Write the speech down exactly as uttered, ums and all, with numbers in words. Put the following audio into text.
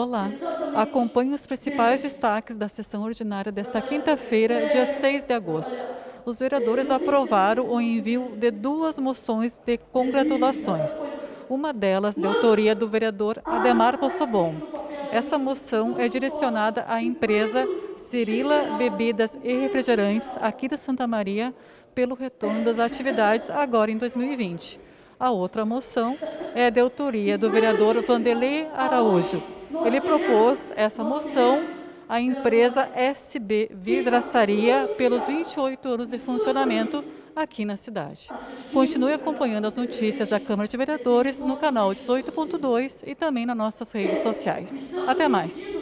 Olá, acompanhe os principais destaques da sessão ordinária desta quinta-feira, dia seis de agosto. Os vereadores aprovaram o envio de duas moções de congratulações. Uma delas de autoria do vereador Ademar Possobon. Essa moção é direcionada à empresa Cirila Bebidas e Refrigerantes, aqui de Santa Maria, pelo retorno das atividades agora em dois mil e vinte. A outra moção é de autoria do vereador Vanderlei Araújo. Ele propôs essa moção à empresa S B Vidraçaria pelos vinte e oito anos de funcionamento aqui na cidade. Continue acompanhando as notícias da Câmara de Vereadores no canal dezoito ponto dois e também nas nossas redes sociais. Até mais!